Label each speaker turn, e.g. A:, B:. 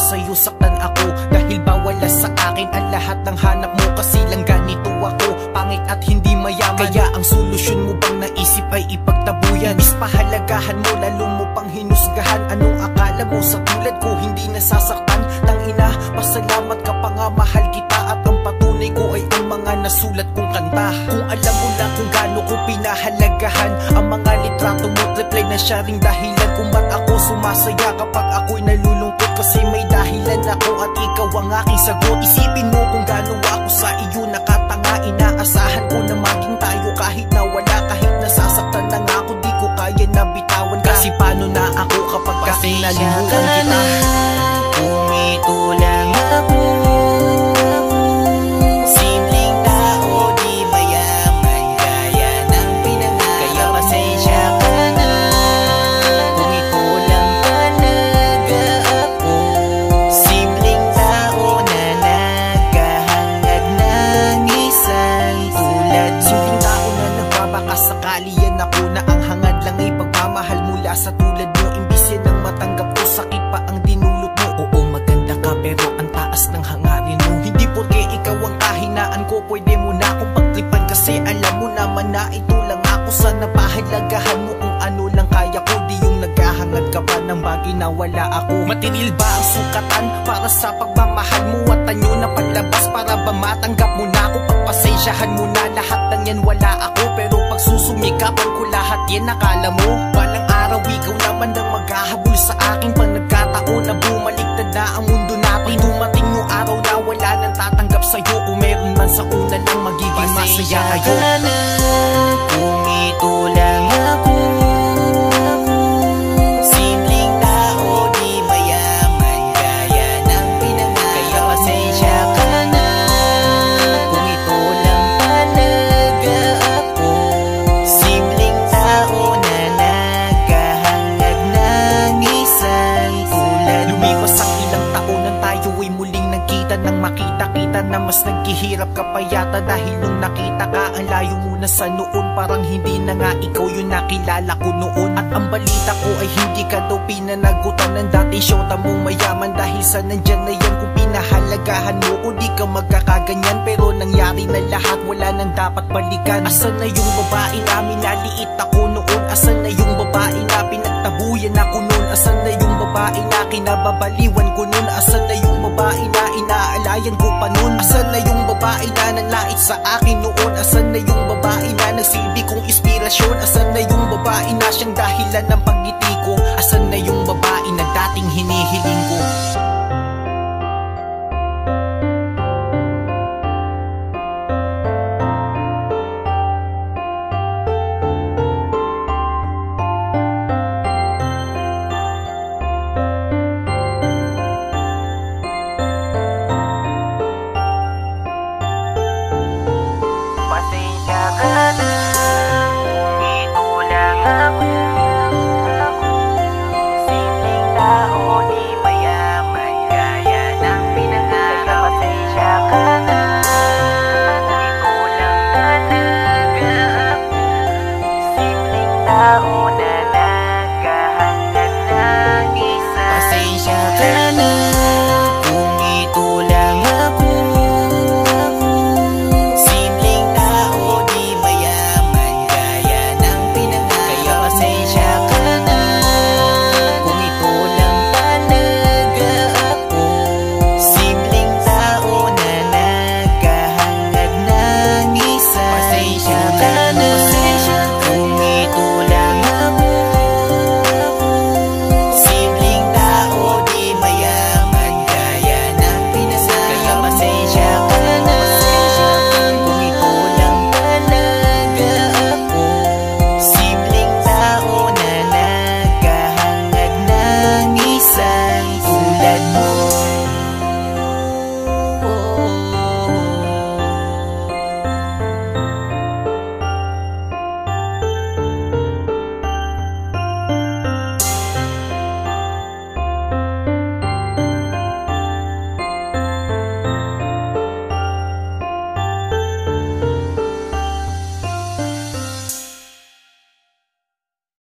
A: sa'yo saktan ako, dahil bawala sa akin ang lahat ng hanap mo. Kasi lang ganito ako, pangit at hindi mayaman. Kaya ang solusyon mo bang naisip ay ipagtabuyan? Is pahalagahan mo, lalo mo pang hinusgahan. Anong akala mo sa tulad ko hindi nasasaktan? Tangina, pasalamat ka pa nga, mahal kita. At ang patunay ko ay ang mga nasulat kong kanta. Kung alam mo lang kung gaano ko pinahalagahan ang mga litrato mo, reply na siya ring dahilan kung ba't ako sumasaya kapag ako'y nalulungkot. Kasi may dahilan ako at ikaw ang aking sagot. Isipin mo kung gaano ako sa iyo nakatanga. Inaasahan ko na maging tayo kahit na wala, kahit nasasaktan na nga ako, di ko kaya na bitawan. Kasi paano na ako kapag kasi nalimutan kita?
B: Kung ito lang ako, simpleng tao, di mayaman gaya ng pinangarap. Kaya pasensya ka na kung ito lang talaga ako, simpleng tao na naghahangad ng isang tulad mo.
A: Simpleng tao na nagbabaka sakali yan ako, na ang hangad lang ay pagmamahal mula sa tulad mo. Imbis yan ang matanggap ko, sakit pa ang dinulot mo. Oo, maganda ka pero ang taas ng hangarin mo. Hindi porke ikaw ang kahinaan ko, pwede mo na akong pagtripan. Kasi alam mo naman na ito lang ako. Sana pahalagahan mo kung ano lang kaya ko, di yung naghahangad ka pa ng bagay na wala ako. Matinil ba ang sukatan para sa pagmamahal mo? At anyo na paglabas para ba matanggap mo na ako? Pagpasensyahan mo na lahat ng yan, wala ako. Pero pag susumikapan ko lahat yan, nakala mo balang araw ikaw naman ang maghahabol sa akin. Pag nagkataon na bumaliktad na ang mundo natin, dumating yung araw na wala nang tatanggap sa'yo. Kung meron man sa una lang magiging masaya kayo.
B: Kung ito lang ako, simpleng tao, di mayaman gaya ng pinangarap. Kaya pasensya ka na kung ito lang talaga ako, simpleng tao na naghahangad ng isang tulad mo.
A: Lumipas ang ilang taon nang tayo ay muling nagkita, nang makita-kita na mas naghihirap ka pa yata. Dahil nung nakita ka, ang layo mo na sa noon. Parang hindi na nga ikaw yung nakilala ko noon. At ang balita ko ay hindi ka daw pinanagutan ng dati syota mong mayaman. Dahil sa nandyan na yan, kung pinahalagahan mo o di ka magkakaganyan. Pero nangyari na lahat, wala nang dapat balikan. Asan na yung babae na minaliit ako noon? Asan na yung babae na pinagtabuyan ako noon? Asan na yung babae na kinababaliwan ko noon? Asan na yung babae na inaalayan ko pa noon? Asan na yung babae na nanlait sa akin noon? Asan na yung babae na nagsilbi kong inspirasyon? Asan na yung babae na siyang dahilan ng pagngiti ko? Asan na yung babae na dating hinihiling ko?
B: Pasensya ka na kung ito lang ako, simpleng tao, di mayaman gaya ng pinangarap. Pasensya ka na kung ito lang talaga ako, simpleng tao